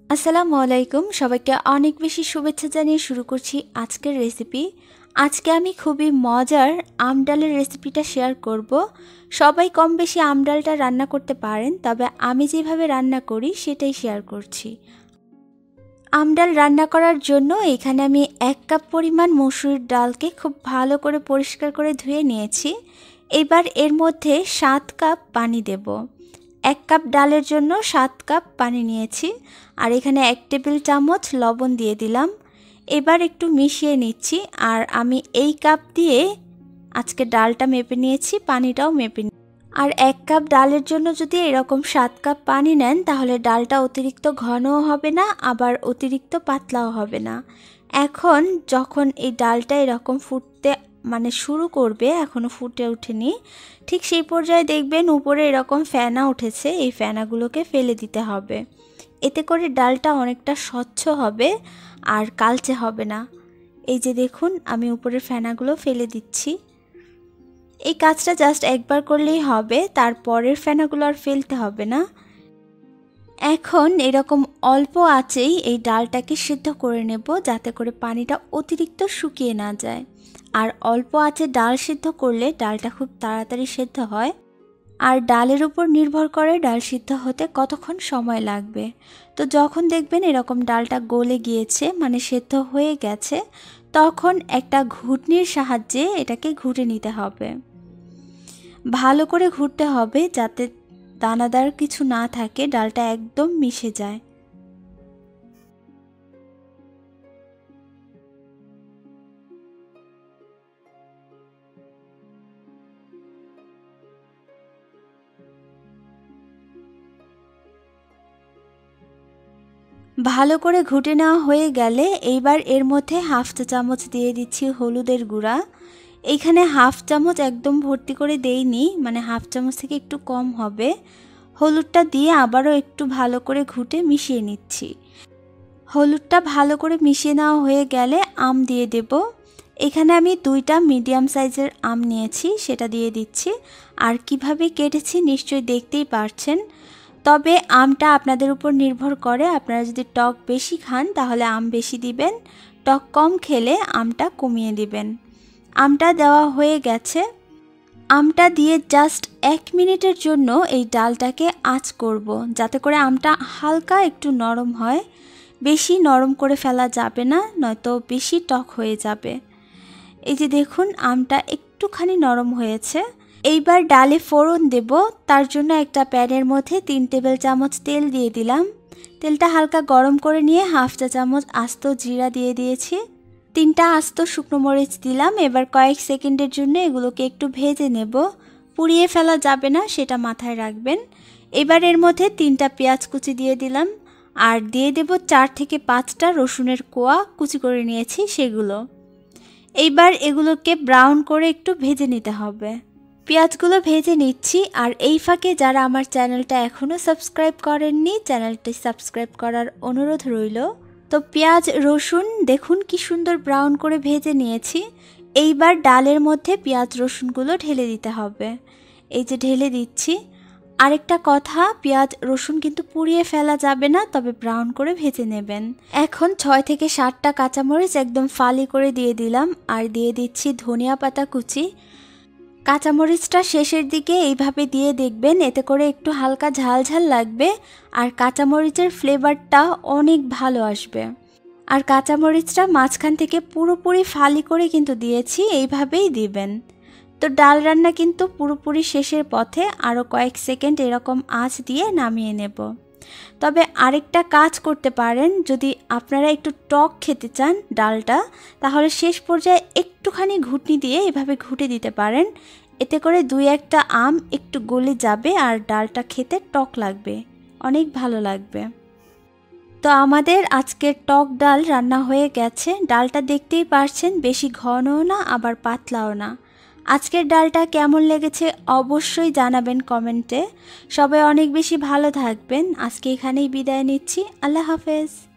আসসালামু আলাইকুম, সবাইকে অনেক বেশি শুভেচ্ছা জানিয়ে শুরু করছি আজকের রেসিপি। আজকে আমি খুবই মজার আম ডালের রেসিপিটা শেয়ার করব। সবাই কম বেশি আম ডালটা রান্না করতে পারেন, তবে আমি যেভাবে রান্না করি সেটাই শেয়ার করছি। আম ডাল রান্না করার জন্য এখানে আমি 1 কাপ পরিমাণ মসুর ডালকে খুব ভালো করে পরিষ্কার করে ধুয়ে নিয়েছি। এবার এর মধ্যে 7 কাপ পানি দেব। 1 কাপ ডালের জন্য 7 কাপ পানি নিয়েছি। আর এখানে 1 টেবিল চামচ লবণ দিয়ে দিলাম। এবার একটু মিশিয়ে নিচ্ছি। আর আমি এই কাপ দিয়ে আজকে ডালটা মেপে নিয়েছি, পানিটাও মেপে নিয়েছি। আর 1 কাপ ডালের জন্য যদি এরকম 7 কাপ পানি নেন তাহলে ডালটা অতিরিক্ত ঘনও হবে না, আবার অতিরিক্ত পাতলাও হবে না। এখন যখন এই ডালটা এরকম ফুটতে শুরু করবে, এখনও ফুটে ওঠেনি, ঠিক সেই পর্যায়ে দেখবেন উপরে এরকম ফেনা উঠেছে। এই ফেনাগুলোকে ফেলে দিতে হবে। এতে করে ডালটা অনেকটা স্বচ্ছ হবে আর কালচে হবে না। এই যে দেখুন, আমি উপরের ফেনাগুলো ফেলে দিচ্ছি। এই কাজটা জাস্ট একবার করলেই হবে, তারপরের ফেনাগুলো আর ফেলতে হবে না। এখন এরকম অল্প আঁচেই এই ডালটাকে সিদ্ধ করে নেব, যাতে করে পানিটা অতিরিক্ত শুকিয়ে না যায়। আর অল্প আঁচে ডাল সিদ্ধ করলে ডালটা খুব তাড়াতাড়ি সিদ্ধ হয়। আর ডালের উপর নির্ভর করে ডাল সিদ্ধ হতে কতক্ষণ সময় লাগবে। তো যখন দেখবেন এরকম ডালটা গলে গিয়েছে, সিদ্ধ হয়ে গেছে, তখন একটা ঘুটনির সাহায্যে এটাকে ঘুটে নিতে হবে। ভালো করে ঘুরতে হবে যাতে দানাদার কিছু না থাকে, ডালটা একদম মিশে যায়। ভালো করে ঘুটে নেওয়া হয়ে গেলে এইবার এর মধ্যে হাফ চা চামচ দিয়ে দিচ্ছি হলুদের গুঁড়া। এইখানে হাফ চামচ একদম ভর্তি করে দেইনি, হাফ চামচ থেকে একটু কম হবে। হলুদটা দিয়ে আবারও একটু ভালো করে ঘুটে মিশিয়ে নিচ্ছি। হলুদটা ভালো করে মিশিয়ে নেওয়া হয়ে গেলে আম দিয়ে দেব। এখানে আমি 2টা মিডিয়াম সাইজের আম নিয়েছি, সেটা দিয়ে দিচ্ছি। আর কিভাবে কেটেছি নিশ্চয়ই দেখতেই পারছেন। তবে আমটা আপনাদের উপর নির্ভর করে, আপনারা যদি টক বেশি খান তাহলে আম বেশি দিবেন, টক কম খেলে আমটা কমিয়ে দিবেন। আমটা দেওয়া হয়ে গেছে। আমটা দিয়ে জাস্ট 1 মিনিটের জন্য এই ডালটাকে আঁচ করব, যাতে করে আমটা হালকা একটু নরম হয়। বেশি নরম করে ফেলা যাবে না, নয়তো বেশি টক হয়ে যাবে। এই যে দেখুন, আমটা একটুখানি নরম হয়েছে। এইবার ডালে ফোড়ন দেব। তার জন্য একটা প্যানের মধ্যে 3 টেবিল চামচ তেল দিয়ে দিলাম। তেলটা হালকা গরম করে নিয়ে হাফ চা চামচ আস্ত জিরা দিয়ে দিয়েছি। 3টা আস্ত শুকনো মরিচ দিলাম। এবার কয়েক সেকেন্ডের জন্য এগুলোকে একটু ভেজে নেব, পুড়িয়ে ফেলা যাবে না, সেটা মাথায় রাখবেন। এবার এর মধ্যে 3টা পেঁয়াজ কুচি দিয়ে দিলাম। আর দিয়ে দেব 4 থেকে 5টা রসুনের কোয়া কুচি করে নিয়েছি সেগুলো। এইবার এগুলোকে ব্রাউন করে একটু ভেজে নিতে হবে। পেঁয়াজগুলো ভেজে নিচ্ছি। আর এই ফাঁকে যারা আমার চ্যানেলটা এখনও সাবস্ক্রাইব করেননি, চ্যানেলটি সাবস্ক্রাইব করার অনুরোধ রইল। তো পেঁয়াজ রসুন দেখুন কি সুন্দর ব্রাউন করে ভেজে নিয়েছি। এইবার ডালের মধ্যে পেঁয়াজ রসুনগুলো ঢেলে দিতে হবে। এই যে ঢেলে দিচ্ছি। আরেকটা কথা, পেঁয়াজ রসুন কিন্তু পুড়িয়ে ফেলা যাবে না, তবে ব্রাউন করে ভেজে নেবেন। এখন 6 থেকে 7টা কাঁচামরিচ একদম ফালি করে দিয়ে দিলাম। আর দিয়ে দিচ্ছি ধনিয়া পাতা কুচি। কাঁচামরিচটা শেষের দিকে এইভাবে দিয়ে দেখবেন, এতে করে একটু হালকা ঝাল ঝাল লাগবে আর কাঁচামরিচের ফ্লেভারটা অনেক ভালো আসবে। আর কাঁচামরিচটা মাঝখান থেকে পুরোপুরি ফালি করে কিন্তু দিয়েছি, এইভাবেই দিবেন। তো ডাল রান্না কিন্তু পুরোপুরি শেষের পথে, আরও কয়েক সেকেন্ড এরকম আঁচ দিয়ে নামিয়ে নেব। তবে আরেকটা কাজ করতে পারেন, যদি আপনারা একটু টক খেতে চান ডালটা, তাহলে শেষ পর্যায়ে একটুখানি ঘুটনি দিয়ে এভাবে ঘুটে দিতে পারেন। এতে করে 2-1টা আম একটু গলে যাবে আর ডালটা খেতে টক লাগবে, অনেক ভালো লাগবে। তো আমাদের আজকের টক ডাল রান্না হয়ে গেছে। ডালটা দেখতেই পারছেন, বেশি ঘনও না আবার পাতলাও না। আজকের ডালটা কেমন লেগেছে অবশ্যই জানাবেন কমেন্টে। সবাই অনেক বেশি ভালো থাকবেন। আজকে এখানেই বিদায় নিচ্ছি। আল্লাহ হাফেজ।